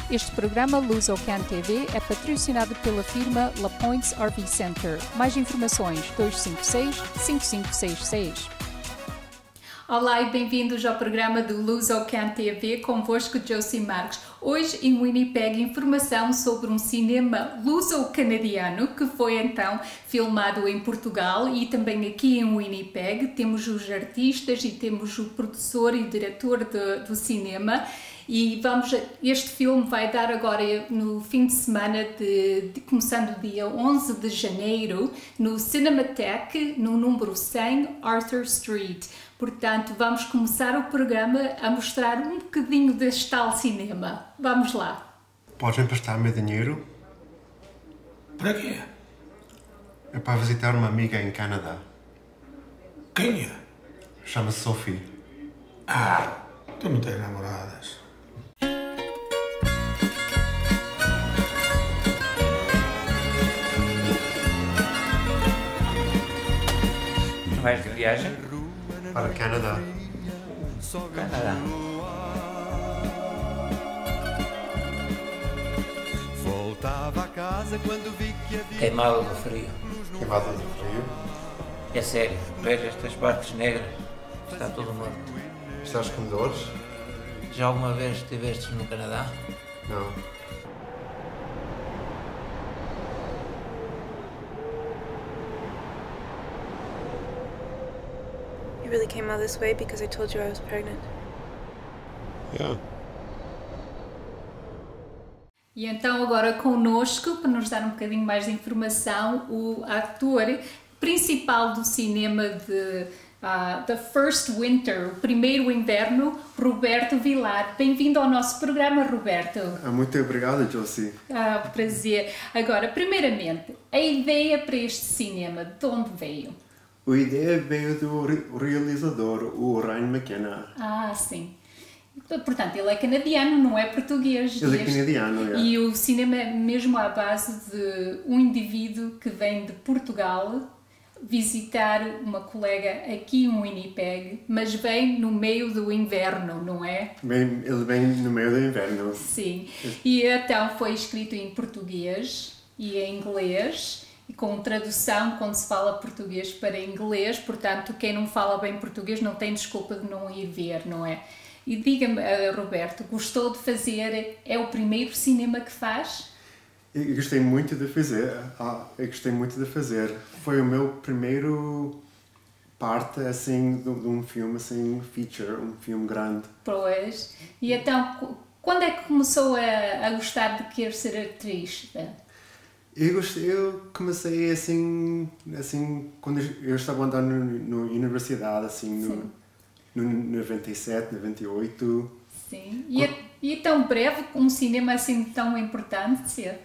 Este programa Lusocan TV é patrocinado pela firma La Points RV Center. Mais informações 256-5566. Olá e bem-vindos ao programa do Lusocan TV, convosco Josie Marques. Hoje em Winnipeg, informação sobre um cinema luso-canadiano que foi então filmado em Portugal e também aqui em Winnipeg. Temos os artistas e temos o produtor e diretor do cinema. E este filme vai dar agora no fim de semana, começando dia 11 de janeiro, no Cinematheque, no número 100 Arthur Street. Portanto, vamos começar o programa a mostrar um bocadinho deste tal cinema. Vamos lá. Podes emprestar meu dinheiro? Para quê? É para visitar uma amiga em Canadá. Quem é? Chama-se Sophie. Tu não tens namoradas. Vais de viagem? Para Canadá. Canadá. Voltava a casa quando vi que havia Queimado do frio. Queimado do frio. É sério, vejo estas partes negras. Está tudo morto. Estás com dores? Já alguma vez estiveste no Canadá? Não. You really came out this way because I told you I was pregnant. Yeah. E então agora connosco, para nos dar um bocadinho mais de informação, o ator principal do cinema de The First Winter, o primeiro inverno, Roberto Vilar. Bem-vindo ao nosso programa, Roberto. Muito obrigado, Josie. Prazer. Agora, primeiramente, a ideia para este cinema, de onde veio? A ideia veio do realizador, o McKenna. Sim. Portanto, ele é canadiano, não é português. Ele é canadiano, é. E o cinema é mesmo à base de um indivíduo que vem de Portugal visitar uma colega aqui em Winnipeg, mas vem no meio do inverno, não é? Ele vem no meio do inverno. Sim. E então foi escrito em português e em inglês, e com tradução quando se fala português para inglês, portanto, quem não fala bem português não tem desculpa de não ir ver, não é? E diga-me, Roberto, gostou de fazer, é o primeiro cinema que faz? Eu gostei muito de fazer. Foi o meu primeiro parte, assim, de um filme, assim, feature, um filme grande. Pois. E então, quando é que começou a gostar de querer ser atriz? Eu comecei assim quando eu estava andando na universidade, assim, no 97, 98. Sim. E é tão breve um cinema assim tão importante ser?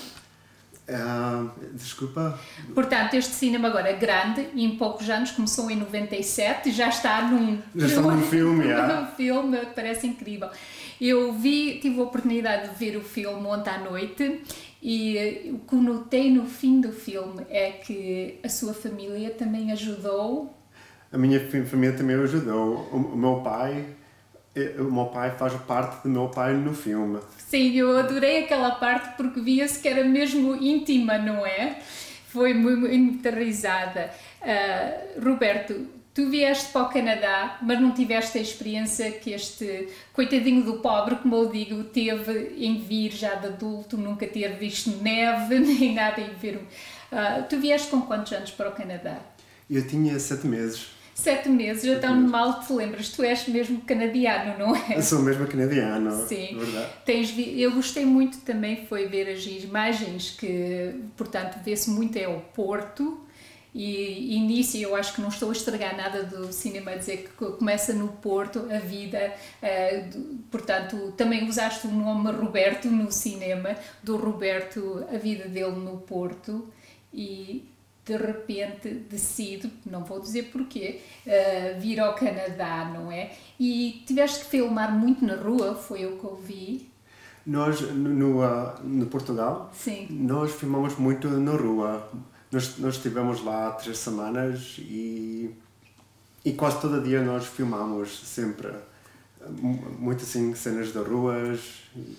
Desculpa? Portanto, este cinema agora é grande e em poucos anos, começou em 97 e já está num filme, num filme, parece incrível. Eu tive a oportunidade de ver o filme ontem à noite e o que notei no fim do filme é que a sua família também ajudou. A minha família também ajudou. O meu pai faz parte do meu pai no filme. Sim, eu adorei aquela parte porque via-se que era mesmo íntima, não é? Foi muito risada. Roberto, tu vieste para o Canadá, mas não tiveste a experiência que este coitadinho do pobre, como eu digo, teve em vir já de adulto, nunca ter visto neve, nem nada em ver. Tu vieste com quantos anos para o Canadá? Eu tinha 7 meses. 7 meses, então mal te lembras, tu és mesmo canadiano, não é? Eu sou mesmo canadiano, sim. Verdade. Eu gostei muito também, foi ver as imagens que, portanto, vê-se muito é o Porto e início, eu acho que não estou a estragar nada do cinema a dizer que começa no Porto, a vida, portanto, também usaste o nome Roberto no cinema, do Roberto, a vida dele no Porto e de repente decide, não vou dizer porquê, vir ao Canadá, não é? E tiveste que filmar muito na rua, foi o que eu vi. Nós, no Portugal, sim, nós filmamos muito na rua. Nós estivemos lá 3 semanas e quase todo dia nós filmamos sempre. Muito assim, cenas de ruas.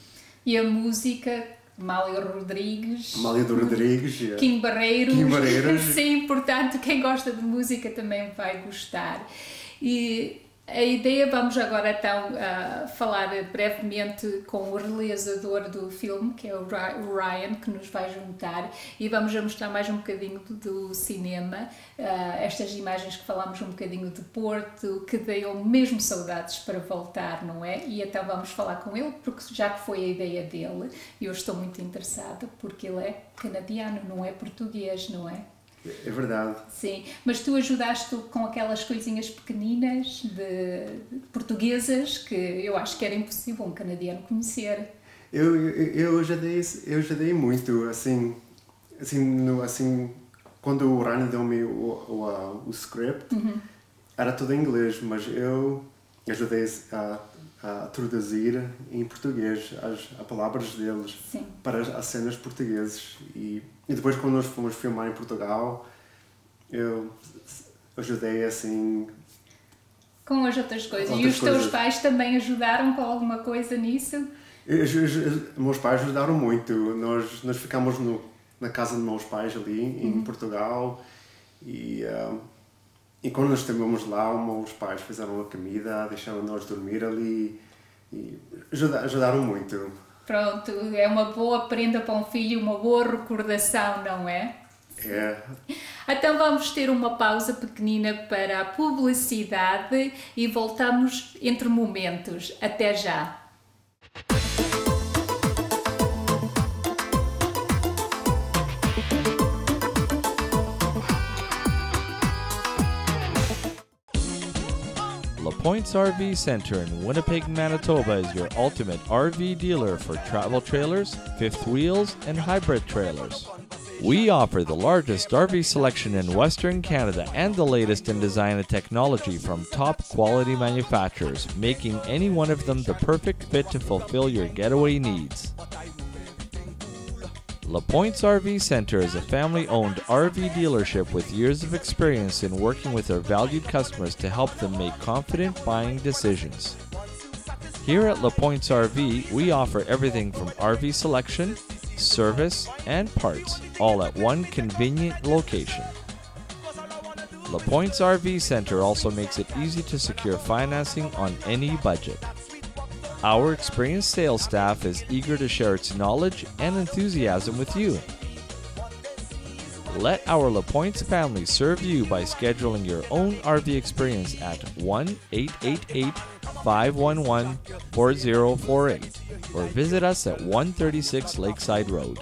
E a música, Mália Rodrigues, yeah. Kim Barreiros. Kim Barreiros. Sim, portanto, quem gosta de música também vai gostar. E a ideia, vamos agora então falar brevemente com o realizador do filme, que é o Ryan, que nos vai juntar, e vamos a mostrar mais um bocadinho do cinema, estas imagens que falámos um bocadinho de Porto, que deiam mesmo saudades para voltar, não é? E então vamos falar com ele, porque já que foi a ideia dele, e eu estou muito interessada, porque ele é canadiano, não é português, não é? É verdade. Sim, mas tu ajudaste com aquelas coisinhas pequeninas de portuguesas que eu acho que era impossível um canadiano conhecer. Eu ajudei muito, assim, quando o Ryan deu-me o script, era tudo em inglês, mas eu ajudei a traduzir em português as palavras deles. Sim. Para as cenas portuguesas. E depois, quando nós fomos filmar em Portugal, eu ajudei assim... Com as outras coisas. E os teus pais também ajudaram com alguma coisa nisso? Meus pais ajudaram muito. Nós ficamos na casa dos meus pais ali, em Portugal. E quando nós estivemos lá, os meus pais fizeram a comida, deixaram nós dormir ali. E ajudaram muito. Pronto, é uma boa prenda para um filho, uma boa recordação, não é? É. Então vamos ter uma pausa pequenina para a publicidade e voltamos entre momentos. Até já! LaPointe's RV Center in Winnipeg, Manitoba is your ultimate RV dealer for travel trailers, fifth wheels, and hybrid trailers. We offer the largest RV selection in Western Canada and the latest in design and technology from top quality manufacturers, making any one of them the perfect fit to fulfill your getaway needs. LaPointe's RV Center is a family-owned RV dealership with years of experience in working with their valued customers to help them make confident buying decisions. Here at LaPointe's RV, we offer everything from RV selection, service, and parts, all at one convenient location. LaPointe's RV Center also makes it easy to secure financing on any budget. Our experienced sales staff is eager to share its knowledge and enthusiasm with you. Let our LaPointe's family serve you by scheduling your own RV experience at 1-888-511-4048 or visit us at 136 Lakeside Road.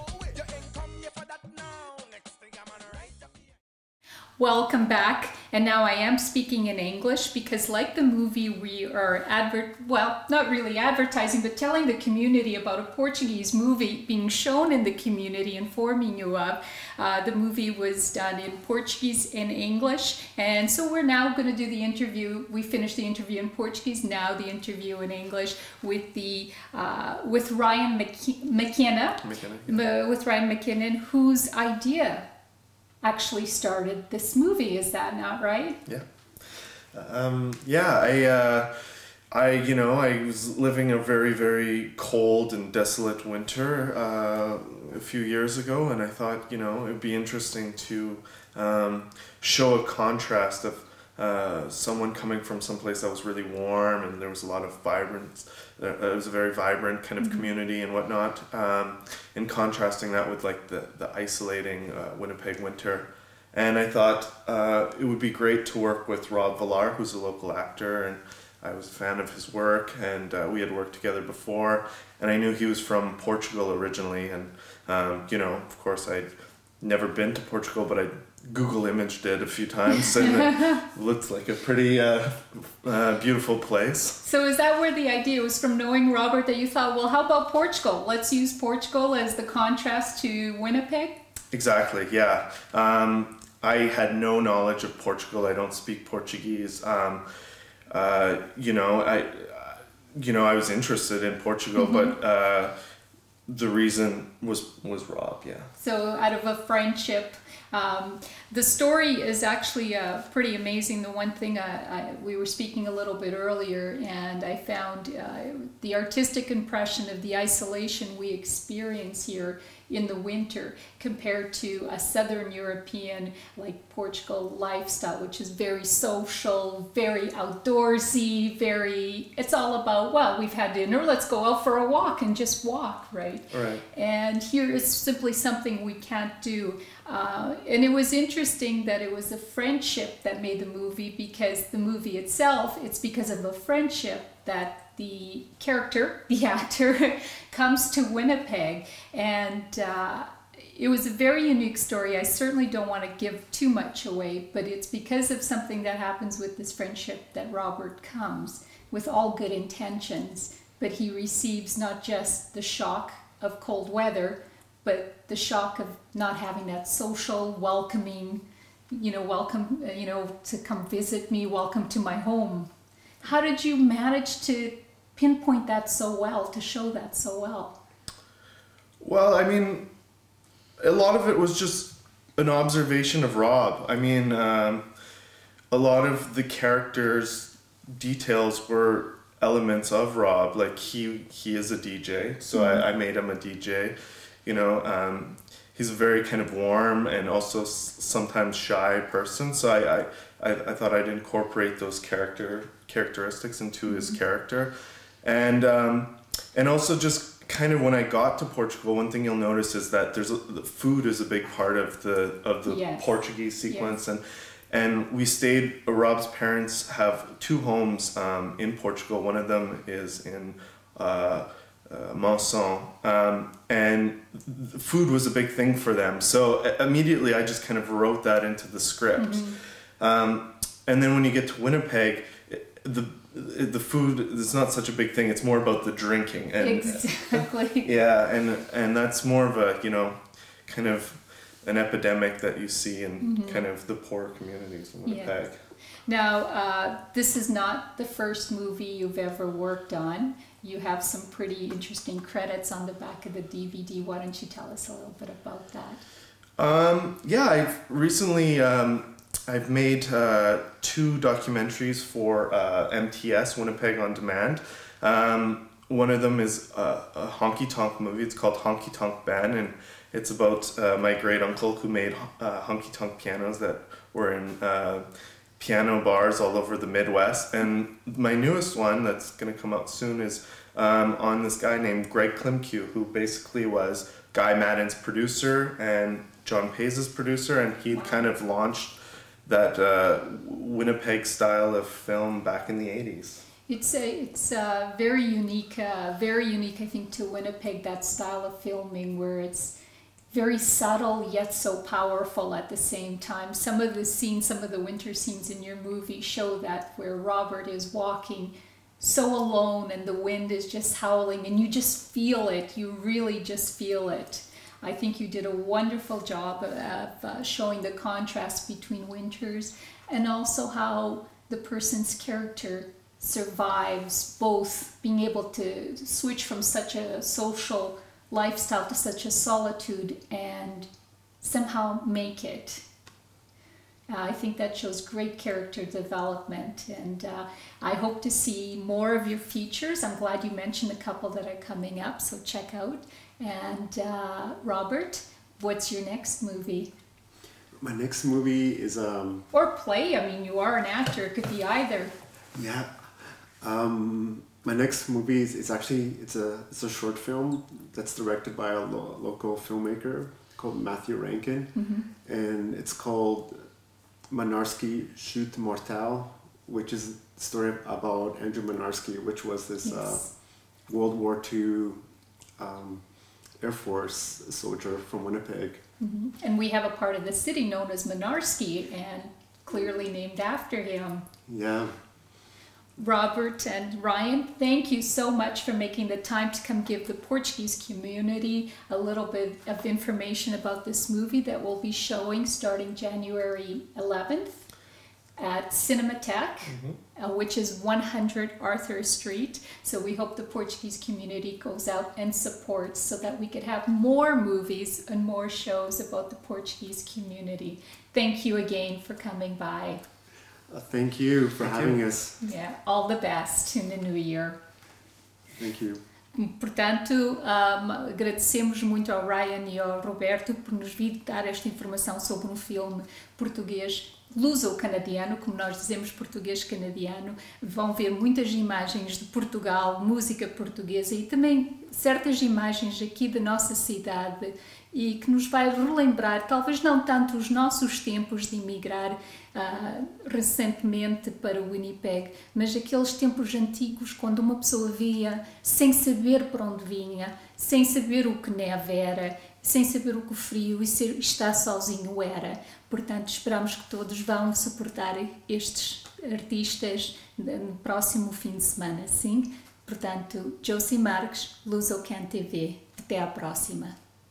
Welcome back, and now I am speaking in English because like the movie we are not really advertising, but telling the community about a Portuguese movie being shown in the community, informing you of. The movie was done in Portuguese and English, and so we're now going to do the interview. We finished the interview in Portuguese, now the interview in English with with Ryan McKenna, with Ryan McKenna, whose idea actually started this movie. Is that not right? Yeah. I was living a very, very cold and desolate winter a few years ago, and I thought, it would be interesting to show a contrast of someone coming from someplace that was really warm and there was a lot of vibrance. It was a very vibrant kind of community and whatnot, and contrasting that with like the isolating Winnipeg winter. And I thought it would be great to work with Rob Vilar, who's a local actor, and I was a fan of his work, and we had worked together before, and I knew he was from Portugal originally, and of course I'd never been to Portugal, but I Google imaged it a few times, and it looked like a pretty beautiful place. So is that where the idea was, from knowing Robert, that you thought, well, how about Portugal? Let's use Portugal as the contrast to Winnipeg? Exactly, yeah. I had no knowledge of Portugal. I don't speak Portuguese. I was interested in Portugal, but the reason was Rob. Yeah. So out of a friendship, the story is actually pretty amazing. The one thing we were speaking a little bit earlier, and I found the artistic impression of the isolation we experience here in the winter compared to a Southern European like Portugal lifestyle, which is very social, very outdoorsy, it's all about, well, we've had dinner, let's go out for a walk and just walk, right? Right. And here is simply something we can't do. And it was interesting that it was a friendship that made the movie, because the movie itself, it's because of a friendship that the character, the actor, comes to Winnipeg. And it was a very unique story. I certainly don't want to give too much away, but it's because of something that happens with this friendship that Robert comes with all good intentions, but he receives not just the shock of cold weather, but the shock of not having that social, welcoming, welcome, to come visit me, welcome to my home. How did you manage to pinpoint that so well, to show that so well? Well, I mean, a lot of it was just an observation of Rob. I mean, a lot of the characters' details were elements of Rob. Like he is a DJ, so I made him a DJ. He's a very kind of warm and also sometimes shy person. So I thought I'd incorporate those characteristics into his character, and also just kind of when I got to Portugal, one thing you'll notice is that the food is a big part of the Yes. Portuguese sequence, Yes. and we stayed. Rob's parents have two homes in Portugal. One of them is in Monson, and food was a big thing for them. So immediately I just kind of wrote that into the script. And then when you get to Winnipeg, the food is not such a big thing. It's more about the drinking. And, Exactly. yeah, and that's more of a, kind of an epidemic that you see in kind of the poorer communities in Winnipeg. Yes. Now, this is not the first movie you've ever worked on. You have some pretty interesting credits on the back of the DVD. Why don't you tell us a little bit about that? Yeah, I've recently I've made two documentaries for MTS, Winnipeg On Demand. One of them is a honky tonk movie. It's called Honky Tonk Band, and it's about my great uncle who made honky tonk pianos that were in piano bars all over the Midwest. And my newest one that's going to come out soon is on this guy named Greg Klimke, who basically was Guy Madden's producer and John Pace's producer, and he kind of launched that Winnipeg style of film back in the 80s. It's very unique, I think, to Winnipeg, that style of filming where it's very subtle yet so powerful at the same time. Some of the scenes, some of the winter scenes in your movie show that, where Robert is walking so alone and the wind is just howling and you just feel it. You really just feel it. I think you did a wonderful job of showing the contrast between winters and also how the person's character survives both being able to switch from such a social lifestyle to such a solitude and somehow make it. I think that shows great character development, and I hope to see more of your features. I'm glad you mentioned a couple that are coming up, so check out. And Robert, what's your next movie? My next movie is or play. I mean, you are an actor. It could be either. Yeah. My next movie is actually it's a short film that's directed by a local filmmaker called Matthew Rankin, and it's called Mynarski Chute Mortale, which is the story about Andrew Mynarski, which was this World War II Air Force soldier from Winnipeg. And we have a part of the city known as Mynarski, and clearly named after him. Yeah. Robert and Ryan, thank you so much for making the time to come give the Portuguese community a little bit of information about this movie that we'll be showing starting January 11th. at Cinematheque, which is 100 Arthur Street. So we hope the Portuguese community goes out and supports so that we could have more movies and more shows about the Portuguese community. Thank you again for coming by. Thank you for having us. Yeah, all the best in the new year. Thank you. Portanto, agradecemos muito ao Ryan e ao Roberto por nos vir dar esta informação sobre um filme português luso-canadiano, como nós dizemos, português-canadiano. Vão ver muitas imagens de Portugal, música portuguesa e também certas imagens aqui da nossa cidade e que nos vai relembrar, talvez não tanto os nossos tempos de emigrar recentemente para o Winnipeg, mas aqueles tempos antigos quando uma pessoa via sem saber para onde vinha, sem saber o que neve era, sem saber o que o frio e estar sozinho era. Portanto, esperamos que todos vão suportar estes artistas no próximo fim de semana, sim? Portanto, Josie Marques, Lusocan TV. Até à próxima.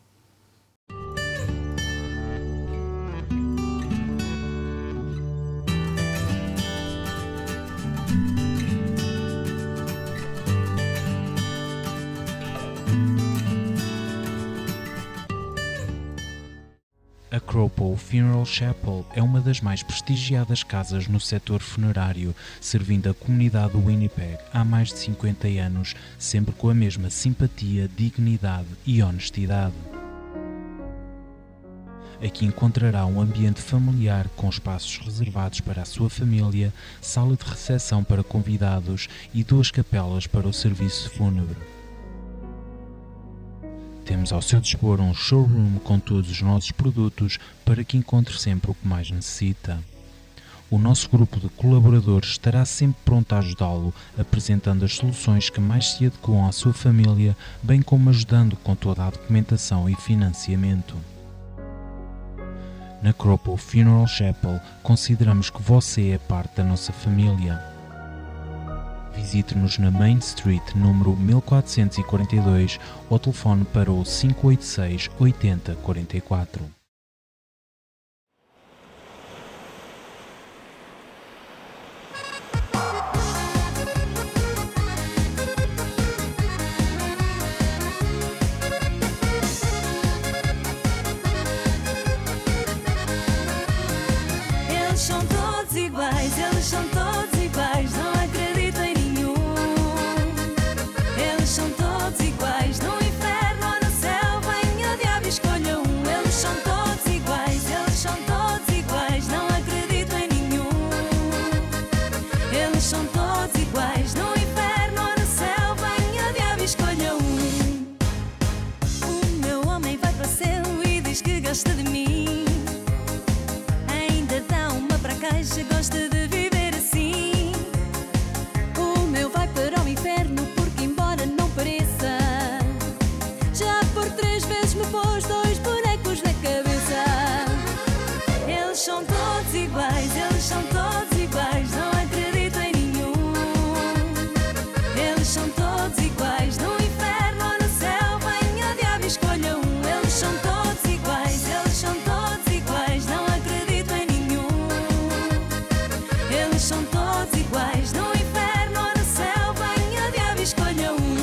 A Cropole Funeral Chapel é uma das mais prestigiadas casas no setor funerário, servindo a comunidade do Winnipeg há mais de 50 anos, sempre com a mesma simpatia, dignidade e honestidade. Aqui encontrará um ambiente familiar com espaços reservados para a sua família, sala de recepção para convidados e 2 capelas para o serviço fúnebre. Temos ao seu dispor um showroom com todos os nossos produtos para que encontre sempre o que mais necessita. O nosso grupo de colaboradores estará sempre pronto a ajudá-lo, apresentando as soluções que mais se adequam à sua família, bem como ajudando com toda a documentação e financiamento. Na Cropole Funeral Chapel, consideramos que você é parte da nossa família. Visite-nos na Main Street, número 1442, ou telefone para o 586 80 44. Eles são todos iguais, eles são todos iguais, não acredito em nenhum. Eles são todos iguais, no inferno ou no céu, venha o diabo e escolha um. Eles são todos iguais, não acredito em nenhum. Eles são todos iguais, no inferno ou no céu, venha o diabo e escolha um. O meu homem vai para o céu e diz que gosta de mim. Ainda dá uma para caixa, gosta de viver assim. O meu vai para o inferno porque embora não pareça, já por 3 vezes me pôs 2 bonecos na cabeça. Eles são todos iguais, não acredito em nenhum. Eles são todos iguais, no inferno ou no céu, venha o diabo e escolha um. Eles são todos iguais, não acredito em nenhum. Eles são todos iguais, no inferno ou no céu, venha o diabo e escolha um.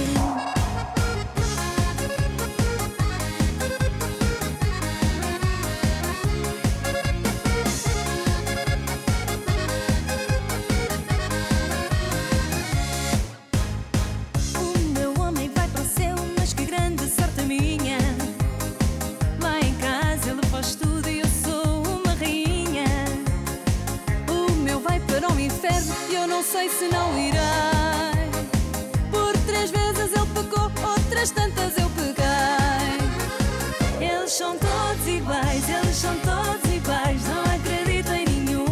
O meu homem vai para o céu, mas que grande sorte a minha. Lá em casa ele faz tudo e eu sou uma rainha. O meu vai para o inferno e eu não sei se não irei. Por 3 vezes ele pecou, outras tantas eu peguei. Eles são todos iguais, não acredito em nenhum.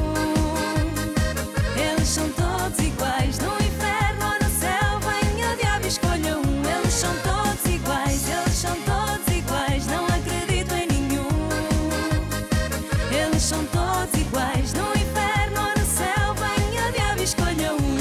Eles são todos iguais, no inferno ou no céu, venha o diabo e escolha um. Eles são todos iguais, não acredito em nenhum. Eles são todos iguais, no inferno ou no céu, venha o diabo e escolha um.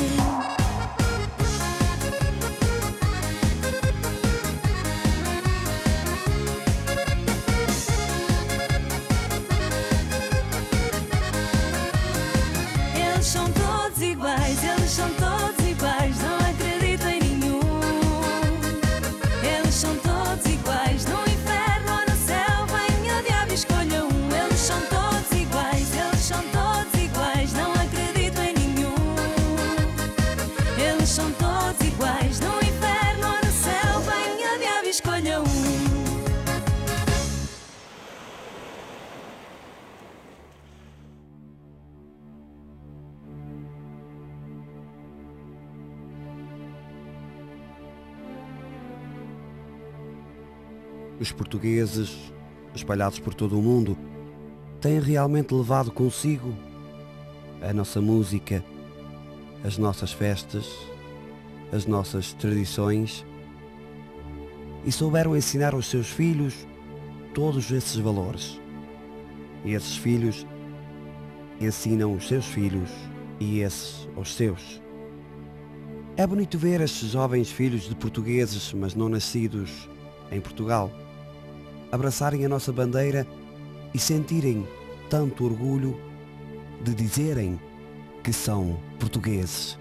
os portugueses, espalhados por todo o mundo, têm realmente levado consigo a nossa música, as nossas festas, as nossas tradições e souberam ensinar aos seus filhos todos esses valores. E esses filhos ensinam os seus filhos e esses aos seus. É bonito ver estes jovens filhos de portugueses, mas não nascidos em Portugal, abraçarem a nossa bandeira e sentirem tanto orgulho de dizerem que são portugueses.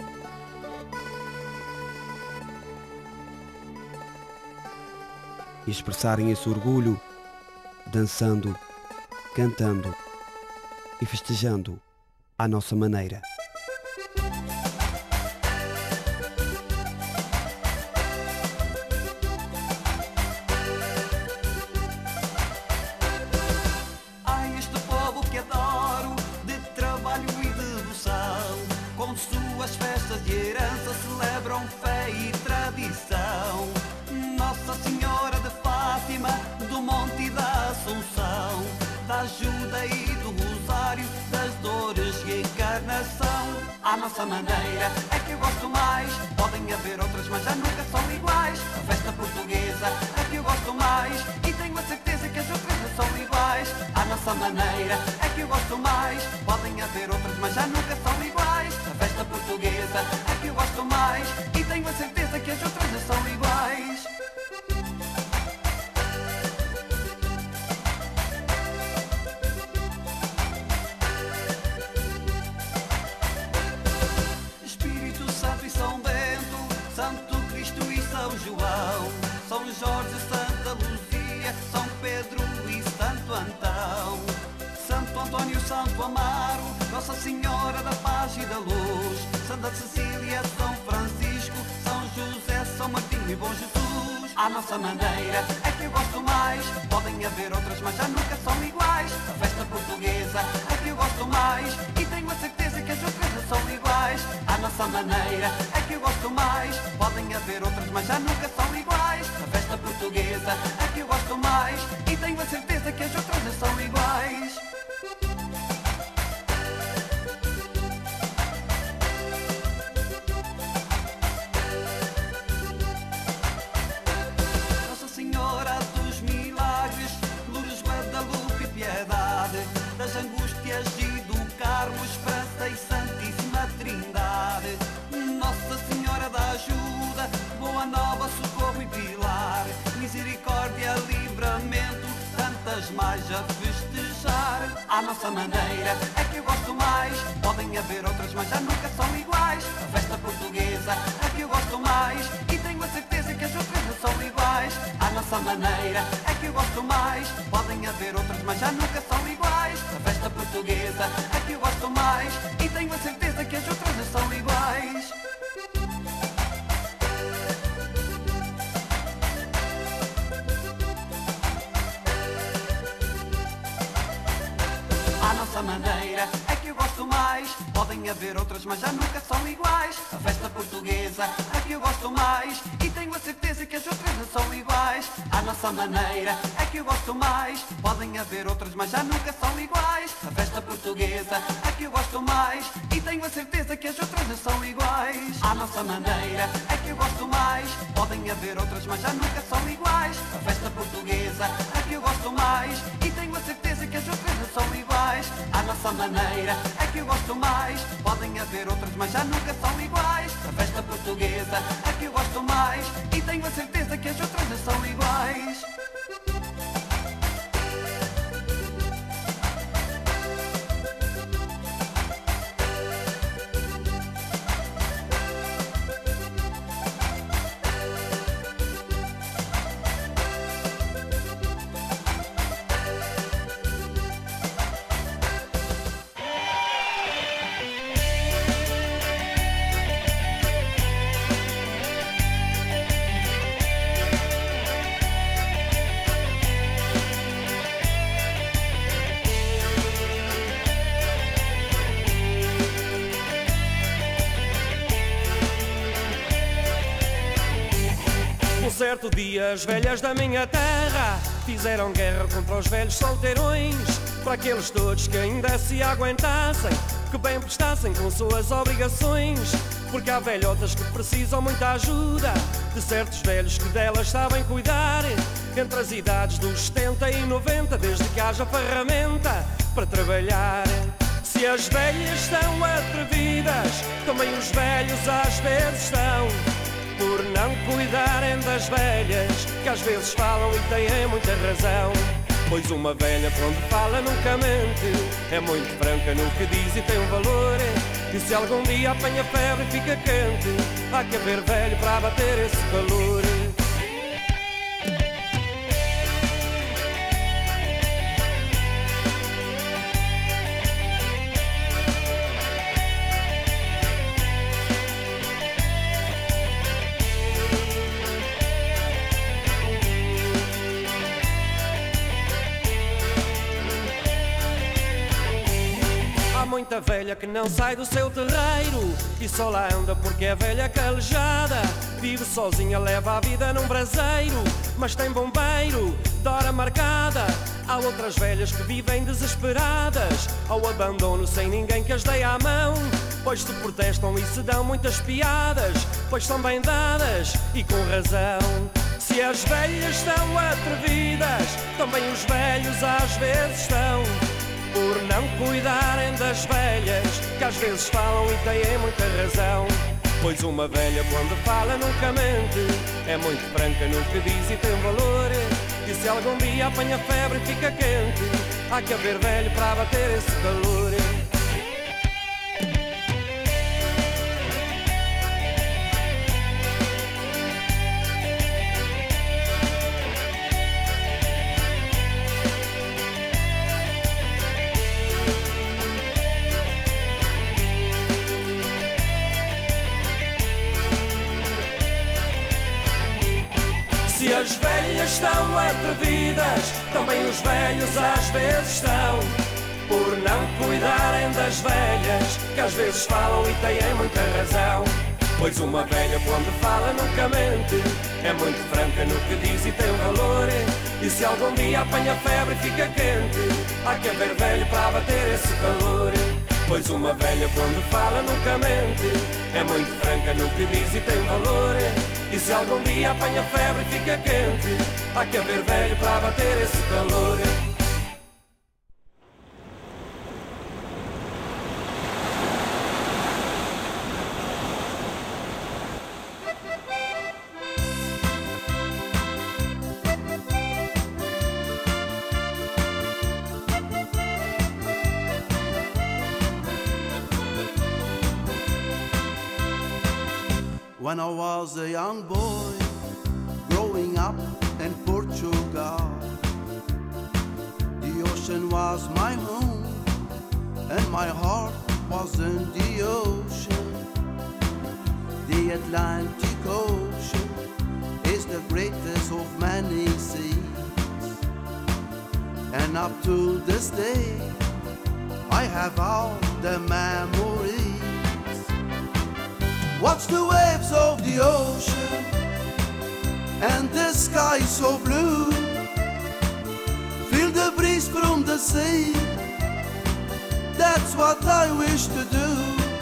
E expressarem esse orgulho dançando, cantando e festejando à nossa maneira. Ai, este povo que adoro, de trabalho e devoção, com suas festas de herança celebram fé e tradição. Nossa Senhora de Fátima, do Monte e da Assunção, da ajuda e do rosário, das dores e encarnação. À nossa maneira é que eu gosto mais, podem haver outras mas já nunca são iguais. A festa portuguesa é que eu gosto mais, e tenho a certeza que as outras não são iguais. À nossa maneira é que eu gosto mais, podem haver outras mas já nunca são iguais. A festa portuguesa é que eu gosto mais, e tenho a certeza que as outras não são iguais. Santo Cristo e São João, São Jorge, Santa Luzia, São Pedro e Santo Antão, Santo Antônio, Santo Amaro, Nossa Senhora da Paz e da Luz, Santa Cecília, São Francisco, São José, São Martinho e Bom Jesus. À nossa maneira é que eu gosto mais, podem haver outras mas já nunca são iguais. A festa portuguesa é que eu gosto mais, e tenho a certeza que as outras não são iguais. À nossa maneira é que eu gosto mais, podem haver outras mas já nunca são iguais. A festa portuguesa é que eu gosto mais, e tenho a certeza que as outras não são iguais. Nossa Senhora dos Milagres, Lourdes, Guadalupe e Piedade, das Angústias e do Carmo, Esperança e Santíssima Trindade, Nossa Senhora da Ajuda, Boa Nova, Socorro e Vilar, Misericórdia, Livramento, tantas mais a festejar. À nossa maneira é que eu gosto mais, podem haver outras mas já nunca são iguais. A festa portuguesa é que eu gosto mais, e tenho a certeza que as outras não são iguais. À nossa maneira é que eu gosto mais, podem haver outras mas já nunca são iguais. A festa portuguesa é que eu gosto mais, e tenho a certeza que as outras não são iguais. À nossa maneira é que eu gosto mais, podem haver outras mas já nunca são iguais. A festa portuguesa é que eu gosto mais, e tenho a certeza que as outras não são iguais. À nossa maneira é que eu gosto mais, podem haver outras mas já nunca são iguais. A festa portuguesa é que eu gosto mais, e tenho a certeza que as outras não são iguais. À nossa maneira é que eu gosto mais, podem haver outras mas já nunca são iguais. A festa portuguesa é que eu gosto mais, e tenho a certeza que as outras não são iguais. À nossa maneira é que eu gosto mais, podem haver outras mas já nunca são iguais. A festa portuguesa é que eu gosto mais, e tenho a certeza que as outras não são iguais. Certo dia as velhas da minha terra fizeram guerra contra os velhos solteirões, para aqueles todos que ainda se aguentassem, que bem prestassem com suas obrigações. Porque há velhotas que precisam muita ajuda de certos velhos que delas sabem cuidar, entre as idades dos 70 e 90, desde que haja ferramenta para trabalhar. Se as velhas estão atrevidas, também os velhos às vezes estão, por não cuidarem das velhas, que às vezes falam e têm muita razão. Pois uma velha quando fala nunca mente, é muito franca no que diz e tem um valor. E se algum dia apanha febre e fica quente, há que haver velho para abater esse calor. Muita velha que não sai do seu terreiro e só lá anda porque é velha calejada. Vive sozinha, leva a vida num braseiro, mas tem bombeiro de hora marcada. Há outras velhas que vivem desesperadas ao abandono sem ninguém que as dê à mão, pois se protestam e se dão muitas piadas, pois são bem dadas e com razão. Se as velhas estão atrevidas, também os velhos às vezes estão, por não cuidarem das velhas, que às vezes falam e têm muita razão. Pois uma velha quando fala nunca mente, é muito franca no que diz e tem valor. E se algum dia apanha febre e fica quente, há que haver velho para abater esse calor. Se as velhas estão atrevidas, também os velhos às vezes estão, por não cuidarem das velhas, que às vezes falam e têm muita razão. Pois uma velha quando fala nunca mente, é muito franca no que diz e tem valor. E se algum dia apanha febre e fica quente, há que haver velho para abater esse calor. Pois uma velha quando fala nunca mente, é muito franca no que diz e tem valor. E se algum dia apanha febre e fica quente, há que haver velho para abater esse calor. When I was a young boy, growing up in Portugal, the ocean was my home, and my heart was in the ocean. The Atlantic Ocean is the greatest of many seas, and up to this day, I have all the memories. Watch the waves of the ocean and the sky so blue. Feel the breeze from the sea. That's what I wish to do.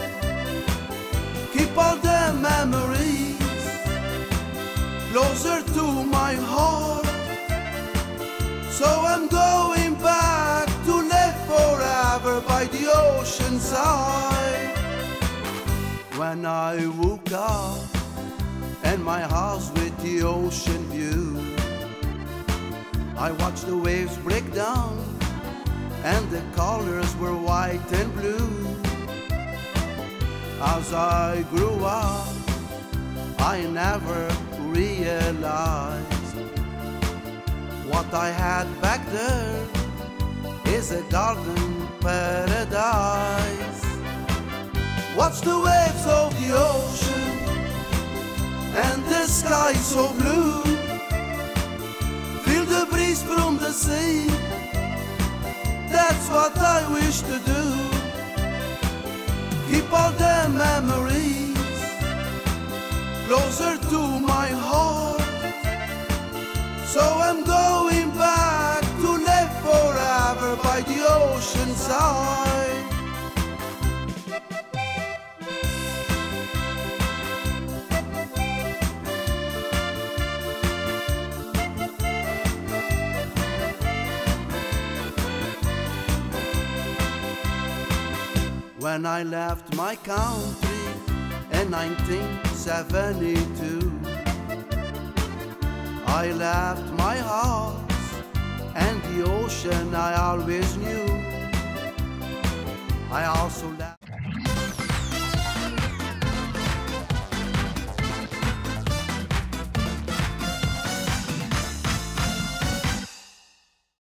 Keep all the memories closer to my heart. So I'm going back to live forever by the ocean side. When I woke up in my house with the ocean view, I watched the waves break down and the colors were white and blue. As I grew up, I never realized what I had back there is a garden paradise. Watch the waves of the ocean and the sky so blue. Feel the breeze from the sea. That's what I wish to do. Keep all the memories closer to my heart. ocean's side. When I left my country in 1972, I left my house and the ocean I always knew. I also left